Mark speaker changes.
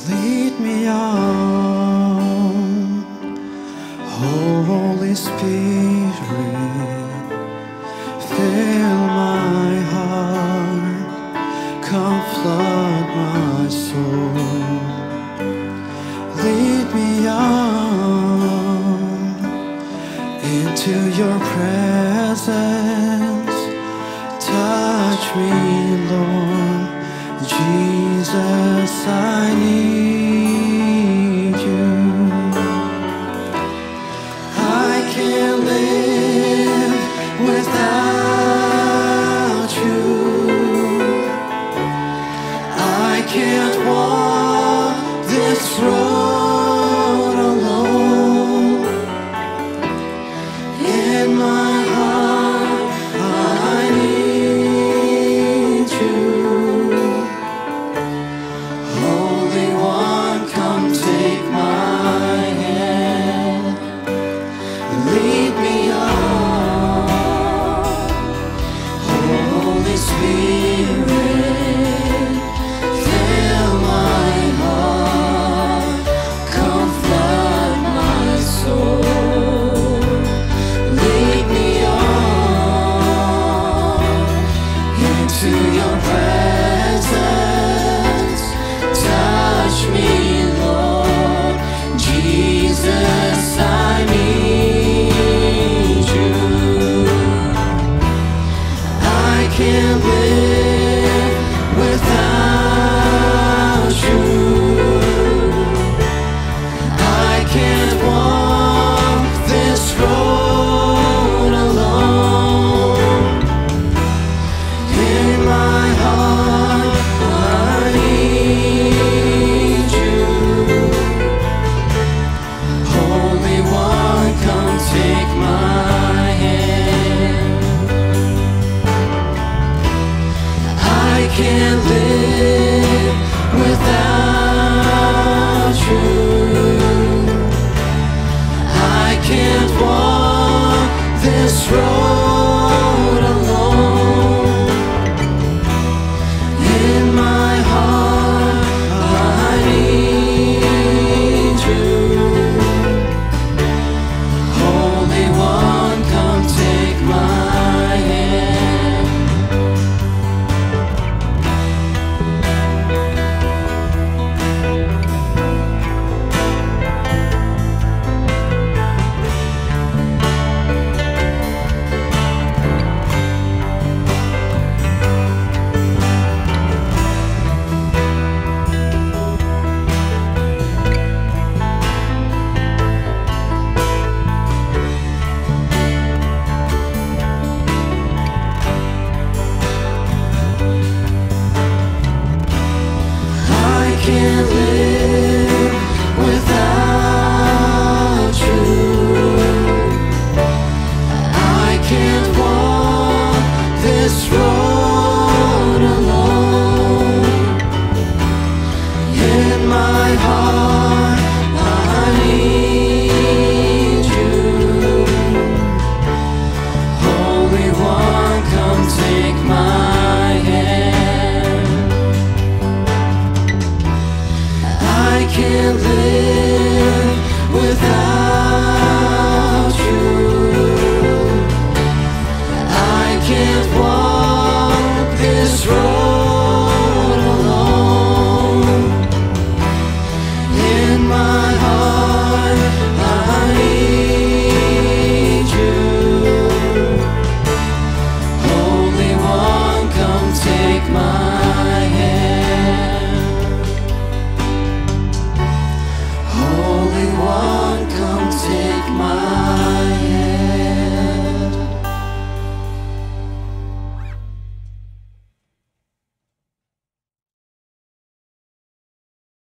Speaker 1: Lead me on, Holy Spirit, fill my heart, come flood my soul. Lead me on into your presence, touch me, Lord Jesus, I need you. I can't live without you. I can't walk this road alone. In my heart, I need you. Holy One, come take my hand, lead me on. Holy Spirit, fill my heart, come flood my soul. Lead me on into your presence, touch me, Lord Jesus, I need you. I can't live without you. I can't walk this road alone. In my heart, I need you. Holy One, come take my hand. I can't live without you. I can't walk this road